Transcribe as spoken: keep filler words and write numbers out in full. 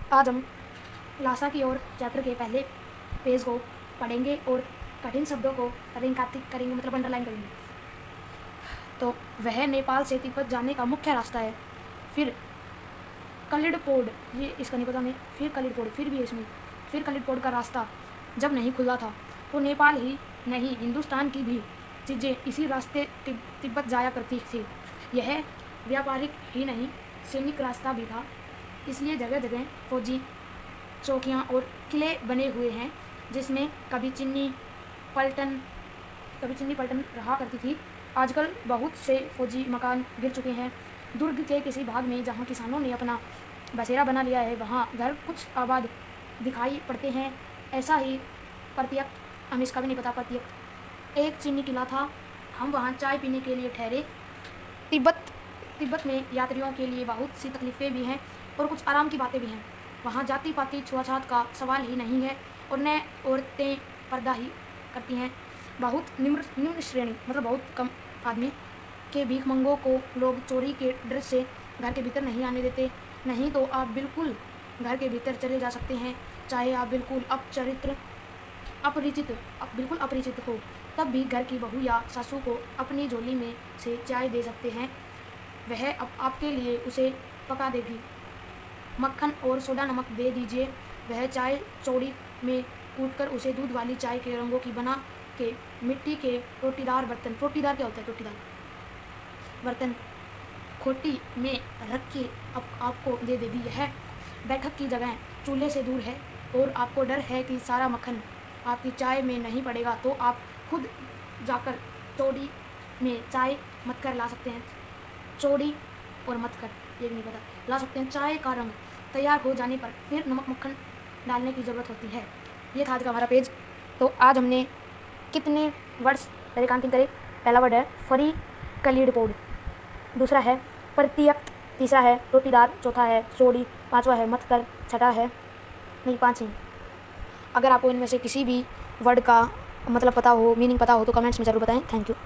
आज हम लासा की ओर चैप्टर के पहले पेज को पढ़ेंगे और कठिन शब्दों को करेंगे करेंगे मतलब अंडरलाइन करेंगे। तो वह नेपाल से तिब्बत जाने का मुख्य रास्ता है। फिर कलिडपोड, ये इसका नहीं पता हमें, फिर कलिडपोड फिर भी इसमें फिर कलिडपोड का रास्ता जब नहीं खुला था तो नेपाल ही नहीं हिंदुस्तान की भी चीज़ें इसी रास्ते तिब्बत जाया करती थी। यह व्यापारिक ही नहीं सैनिक रास्ता भी था, इसलिए जगह जगह फौजी चौकियाँ और किले बने हुए हैं जिसमें कभी चीनी पलटन कभी चीनी पलटन रहा करती थी। आजकल बहुत से फौजी मकान गिर चुके हैं। दुर्ग के किसी भाग में जहाँ किसानों ने अपना बसेरा बना लिया है वहाँ घर कुछ आबाद दिखाई पड़ते हैं। ऐसा ही प्रत्यक्त, हमें इसका भी नहीं पता, प्रत्यक्त एक चीनी किला था। हम वहाँ चाय पीने के लिए ठहरे। तिब्बत तिब्बत में यात्रियों के लिए बहुत सी तकलीफ़ें भी हैं और कुछ आराम की बातें भी हैं। वहाँ जाति पाति छुआछात का सवाल ही नहीं है और न औरतें पर्दा ही करती हैं। बहुत निम्न निम्न श्रेणी मतलब बहुत कम आदमी के भीखमंगों को लोग चोरी के डर से घर के भीतर नहीं आने देते। नहीं तो आप बिल्कुल घर के भीतर चले जा सकते हैं, चाहे आप बिल्कुल अपचरित्र अपरिचित आप बिल्कुल अपरिचित हो, तब भी घर की बहू या सासू को अपनी झोली में से चाय दे सकते हैं। वह अब आपके लिए उसे पका देगी। मक्खन और सोडा नमक दे दीजिए। वह चाय चौड़ी में कूटकर उसे दूध वाली चाय के रंगों की बना के मिट्टी के रोटीदार बर्तन रोटीदार क्या होता है रोटीदार बर्तन खोटी में रख के अब आपको दे देगी। यह बैठक की जगह चूल्हे से दूर है और आपको डर है कि सारा मक्खन आपकी चाय में नहीं पड़ेगा, तो आप खुद जाकर चौड़ी में चाय मत कर ला सकते हैं। चौड़ी और मत कर ये भी नहीं पता ला सकते हैं। चाय का रंग तैयार हो जाने पर फिर नमक मक्खन डालने की ज़रूरत होती है। ये था आज का हमारा पेज। तो आज हमने कितने वर्ड्स रेखांकन करे? पहला वर्ड है फरी कलिडपोड, दूसरा है प्रत्यक्त, तीसरा है रोटीदार, चौथा है चौड़ी, पांचवा है मतकर, छठा है नहीं पाँच ही। अगर आपको इनमें से किसी भी वर्ड का मतलब पता हो, मीनिंग पता हो तो कमेंट्स में ज़रूर बताएं। Thank you.